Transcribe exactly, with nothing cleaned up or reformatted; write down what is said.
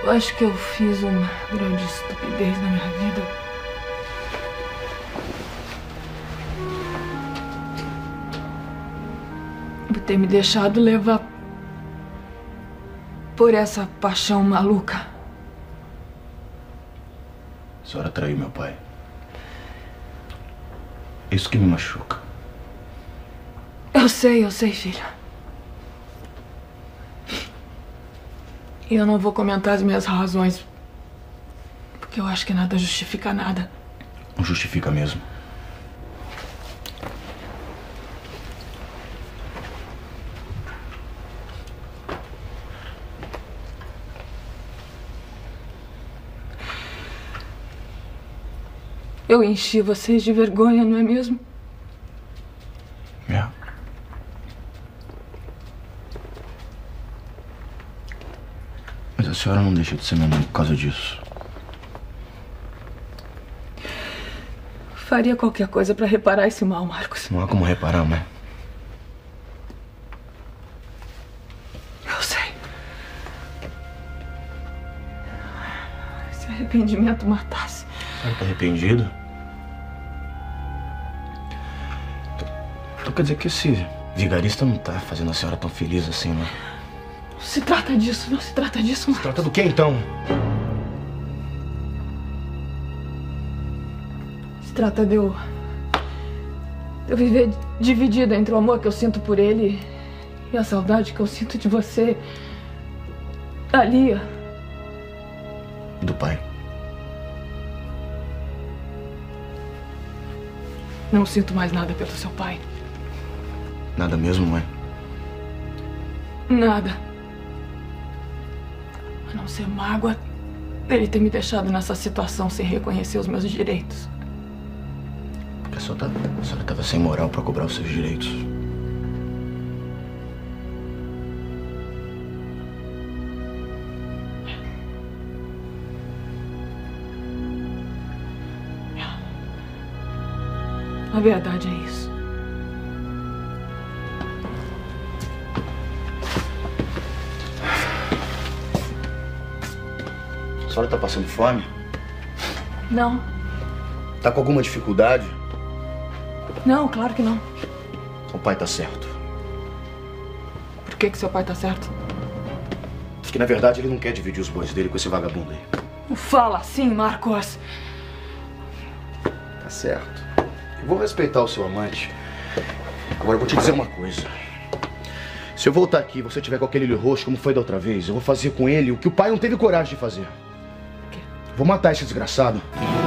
Eu acho que eu fiz uma grande estupidez na minha vida. Por ter me deixado levar por essa paixão maluca. A senhora traiu meu pai. Isso que me machuca. Eu sei, eu sei, filho. E eu não vou comentar as minhas razões, porque eu acho que nada justifica nada. Não justifica mesmo. Eu enchi vocês de vergonha, não é mesmo? É. Mas a senhora não deixa de ser minha mãe por causa disso. Faria qualquer coisa pra reparar esse mal, Marcos. Não há como reparar, mãe. Eu sei. Se arrependimento matasse. A senhora tá arrependido? Então quer dizer que esse vigarista não tá fazendo a senhora tão feliz assim, né? Não se trata disso, não se trata disso, Marcos. Se trata do que, então? Se trata de eu... de eu viver dividida entre o amor que eu sinto por ele e a saudade que eu sinto de você, da Lia. E do pai? Não sinto mais nada pelo seu pai. Nada mesmo, mãe? Nada. A não ser mágoa dele ter me deixado nessa situação sem reconhecer os meus direitos. Porque a senhora, tá, a senhora tava sem moral pra cobrar os seus direitos. A verdade é isso. A senhora tá passando fome? Não. Tá com alguma dificuldade? Não, claro que não. O pai tá certo. Por que que seu pai tá certo? Porque, na verdade, ele não quer dividir os bois dele com esse vagabundo aí. Não fala assim, Marcos. Tá certo. Eu vou respeitar o seu amante. Agora eu vou te dizer uma coisa. Se eu voltar aqui e você tiver com aquele olho roxo, como foi da outra vez, eu vou fazer com ele o que o pai não teve coragem de fazer. O quê? Vou matar esse desgraçado.